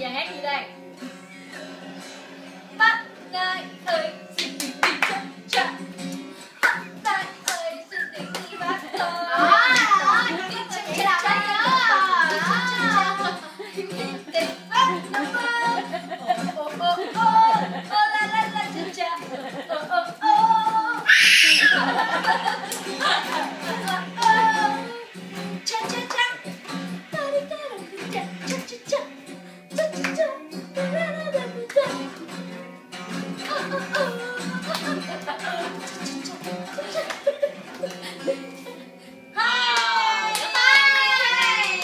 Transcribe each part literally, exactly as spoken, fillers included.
giờ hát gì đây? Bắt tay ơi xin đừng đi cha cha. Bắt tay ơi xin đừng đi bắt tôi. Đó, đi cha cha cha. Ô ô ô ô la la la cha cha. Ô ô ô. Cha cha cha. Ta đi ta đi cha cha cha cha. Cha cha cha. La la la la cha. Ô ô ô. Hai. Hai.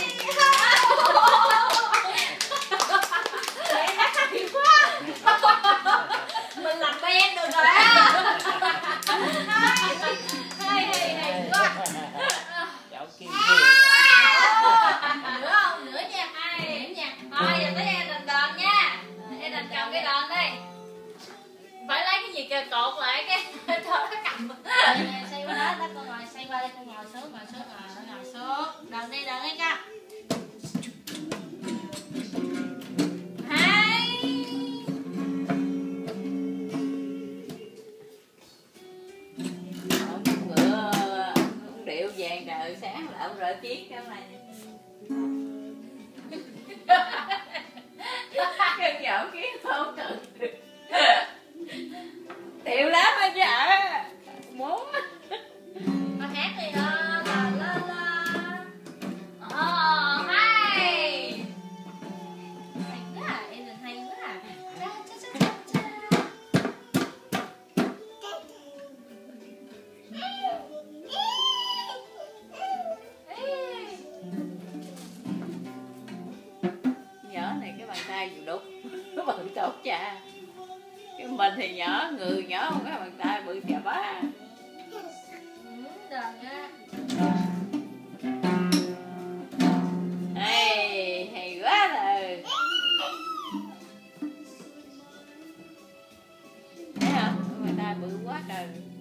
Mình làm band được rồi á. Hay hay hay quá. Cháu kia Nữa không? Nữa nha. Hai. Nữa nha. Thôi giờ tới em đàn đòn nha. Em đàn cầm cái đòn đây. Phải lấy cái gì kìa cột lại cái cho nó cầm. Xoay qua đó, đó con ngồi xoay qua đây, con ngồi xuống, ngồi xuống, ngồi ngồi xuống. Đòn đi, đòn đi nha. vàng trời sáng là ông rỡ chiếc cái này cân nhỏ kiến không cần tiểu lắm á chứ muốn con hát đi đó la la la. Ồ hay hay quá à, em định hay quá à. Cha cha cha cha cha. nhỏ này cái bàn tay dù đục bự tốt cha, cái mình thì nhỏ người nhỏ không có bàn tay bự chà bá. Ê, hay quá rồi. Thấy không? Bàn tay bự quá trời.